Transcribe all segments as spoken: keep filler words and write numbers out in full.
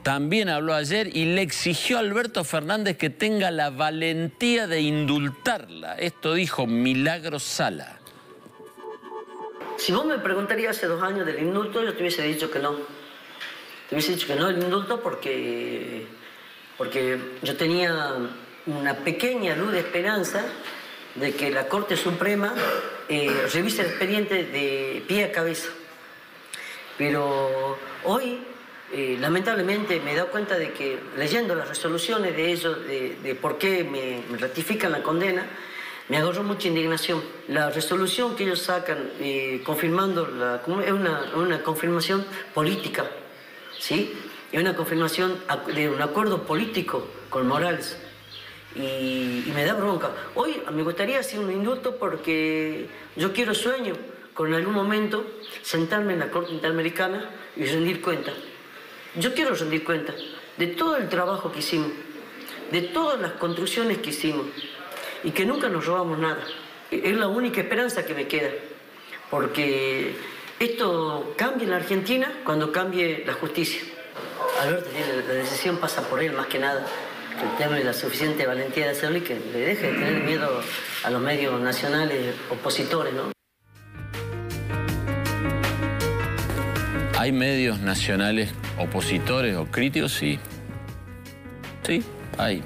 también habló ayer y le exigió a Alberto Fernández que tenga la valentía de indultarla. Esto dijo Milagros Sala. Si vos me preguntarías hace dos años del indulto, yo te hubiese dicho que no. Te hubiese dicho que no el indulto porque, porque yo tenía una pequeña luz de esperanza de que la Corte Suprema eh, revise el expediente de pie a cabeza. Pero hoy, eh, lamentablemente, me he dado cuenta de que, leyendo las resoluciones de ellos, de, de por qué me, me ratifican la condena, me agarró mucha indignación. La resolución que ellos sacan, eh, confirmando, la, es una, una confirmación política, ¿sí? Es una confirmación de un acuerdo político con Morales. Y, y me da bronca. Hoy me gustaría hacer un indulto porque yo quiero, sueño con en algún momento sentarme en la Corte Interamericana y rendir cuenta. Yo quiero rendir cuenta de todo el trabajo que hicimos, de todas las construcciones que hicimos y que nunca nos robamos nada. Es la única esperanza que me queda, porque esto cambia en la Argentina cuando cambie la justicia. Alberto, la decisión pasa por él más que nada. Que tenga la suficiente valentía de hacerlo y que le deje de tener miedo a los medios nacionales opositores, ¿no? ¿Hay medios nacionales opositores o críticos? Sí. Sí, hay.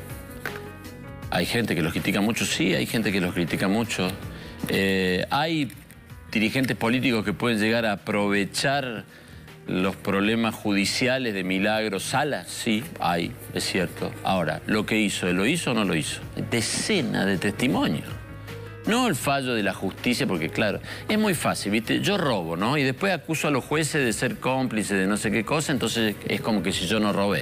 Hay gente que los critica mucho, sí, hay gente que los critica mucho. Eh, hay dirigentes políticos que pueden llegar a aprovechar los problemas judiciales de Milagros Sala, sí, hay, es cierto. Ahora, lo que hizo, ¿lo hizo o no lo hizo? Decenas de testimonios. No el fallo de la justicia, porque claro, es muy fácil, ¿viste? Yo robo, ¿no? Y después acuso a los jueces de ser cómplices de no sé qué cosa, entonces es como que si yo no robé.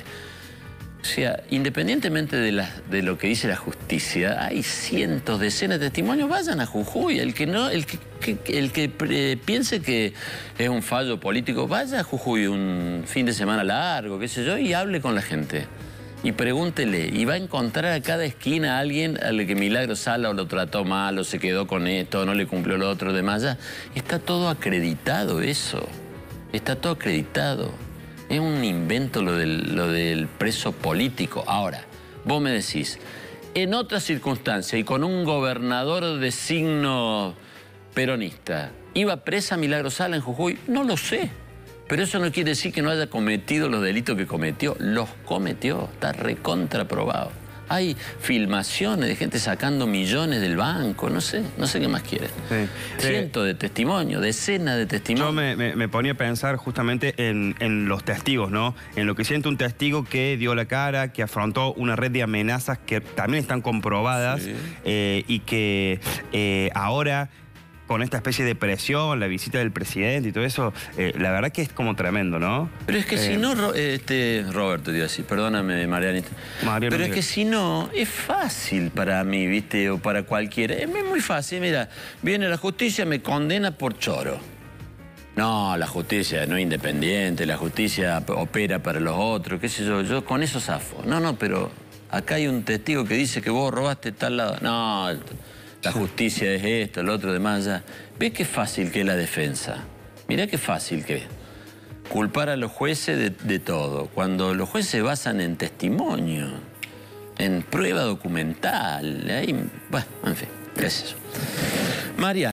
O sea, independientemente de, la, de lo que dice la justicia, hay cientos, decenas de testimonios, vayan a Jujuy. El que, no, el que, que, el que eh, piense que es un fallo político, vaya a Jujuy un fin de semana largo, qué sé yo, y hable con la gente. Y pregúntele, y va a encontrar a cada esquina a alguien al que Milagros Sala o lo trató mal, o se quedó con esto, o no le cumplió lo otro, demás. Ya está todo acreditado eso, está todo acreditado. Es un invento lo del, lo del preso político. Ahora, vos me decís, en otras circunstancias y con un gobernador de signo peronista, ¿iba presa Milagros Sala en Jujuy? No lo sé. Pero eso no quiere decir que no haya cometido los delitos que cometió. Los cometió, está recontraprobado. Hay filmaciones de gente sacando millones del banco, no sé, no sé qué más quieren. Sí. Cientos eh, de testimonios, decenas de testimonios. Yo me, me, me ponía a pensar justamente en, en los testigos, ¿no? En lo que siente un testigo que dio la cara, que afrontó una red de amenazas que también están comprobadas, sí. eh, y que eh, ahora, con esta especie de presión, la visita del presidente y todo eso, eh, la verdad que es como tremendo, ¿no? Pero es que eh, si no, este, Roberto, te iba a decir, perdóname, Marianita. Mariano, pero es que si no, es fácil para mí, ¿viste? O para cualquiera. Es muy fácil, mira, viene la justicia, me condena por choro. No, la justicia no es independiente, la justicia opera para los otros, qué sé yo, yo con eso zafo. No, no, pero acá hay un testigo que dice que vos robaste tal lado. No, la justicia es esto, el otro, demás ya. ¿Ves qué fácil que es la defensa? Mirá qué fácil que es. Culpar a los jueces de, de todo, cuando los jueces se basan en testimonio, en prueba documental. Ahí, bueno, en fin, qué es eso. María.